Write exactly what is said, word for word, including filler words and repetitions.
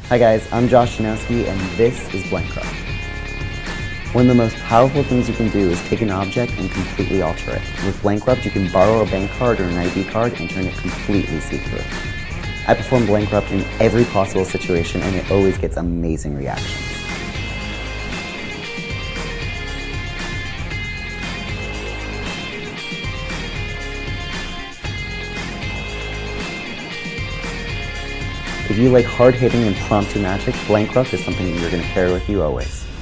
Hi guys, I'm Josh Janowski and this is Blankrupt. One of the most powerful things you can do is take an object and completely alter it. With Blankrupt, you can borrow a bank card or an I D card and turn it completely see-through. I perform Blankrupt in every possible situation and it always gets amazing reactions. If you like hard-hitting impromptu magic, Blankrupt is something you're going to carry with you always.